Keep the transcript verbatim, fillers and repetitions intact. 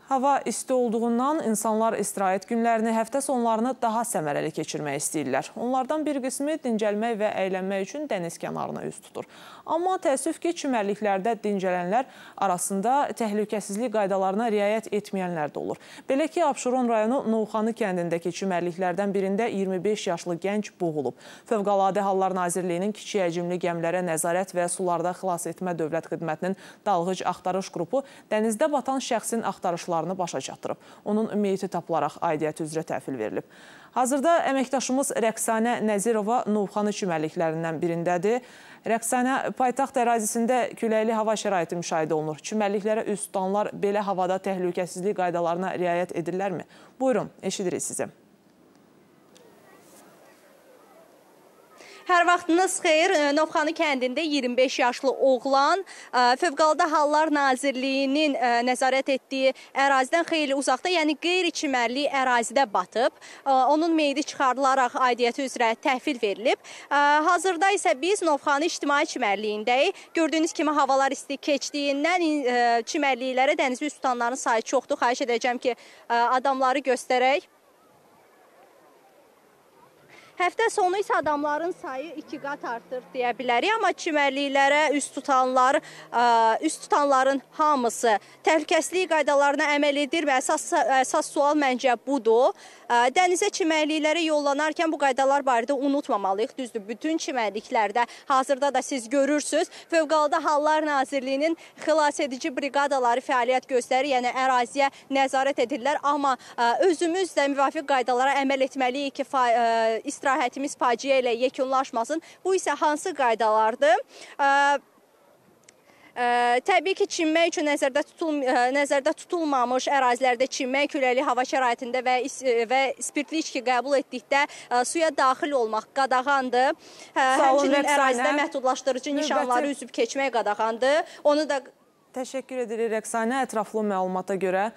Hava isti olduğundan insanlar istirahət günlərini, həftə sonlarını daha səmərəli keçirmək istəyirlər. Onlardan bir qismi dincəlmək və əylənmək üçün dəniz kənarına üz tutur. Amma təəssüf ki, çimərliklərdə dincələnlər arasında təhlükəsizlik qaydalarına riayət etməyənlər də olur. Belə ki, Abşeron rayonu Novxanı kəndindəki çimərliklərdən birində iyirmi beş yaşlı gənc boğulub. Fövqəladə Hallar Nazirliyinin kiçik həcmli gəmilərə nəzarət və sularda xilas etmə dövlət xidmətinin dalğıc axtarış qrupu dənizdə batan şəxsin axtarışlarını başa çatdırıb. Onun meyiti tapılaraq aidiyyəti üzrə təhvil verilib. Hazırda əməkdaşımız Rəqsanə Nəzirova Novxanı çimərliklərindən birindədir. Rəqsanə, paytaxt ərazisində küləkli hava şəraiti müşahidə olunur. Çimərliklərə üz tutanlar belə havada təhlükəsizlik qaydalarına riayət edirlərmi? Buyurun, eşidirik sizi. Hər vaxtınız xeyir. Novxanı kəndində iyirmi beş yaşlı oğlan Fövqəladə Hallar Nazirliyinin nəzarət etdiyi ərazidən xeyli uzaqda, yəni qeyri-çimərlik ərazidə batıb. Onun meyidi çıxarılaraq aidiyyəti üzrə təhvil verilib. Hazırda isə biz Novxanı İctimai Çimərliyindəyik. Gördüyünüz kimi havalar isti keçdiyindən çimərliklərə dənizdə üz tutanların sayı çoxdur. Xahiş edəcəm ki, adamları göstərək. Həftə sonu isə adamların sayı iki qat artır deyə bilərik, amma çimərliklərə üz tutanlar, üz tutanların hamısı təhlükəsizlik qaydalarına əməl edirmi? Əsas, əsas sual məncə budur. Dənizə çimərliklərə yollanarkən bu qaydalar barədə unutmamalıyıq. Düzdür, bütün çimərliklərdə hazırda da siz görürsünüz. Fövqəladə Hallar Nazirliyinin xilas edici briqadaları fəaliyyət göstərir, yəni əraziyə nəzarət edirlər, amma özümüz də müvafiq qaydalara əməl etməliyik ki, istirahətimiz faciə ilə yekunlaşmasın. Bu isə hansı qaydalardır? Təbii ki, çimmək üçün nəzərdə, tutul, nəzərdə tutulmamış ərazilərdə çimmək, küləkli hava şəraitində və, və spirtli içki qəbul etdikdə suya daxil olmaq qadağandır. Həmçinin ərazidə məhdudlaşdırıcı nişanları üzüb keçmək qadağandır. Onu da Təşəkkür edirik Rəqsanə ətraflı məlumata görə.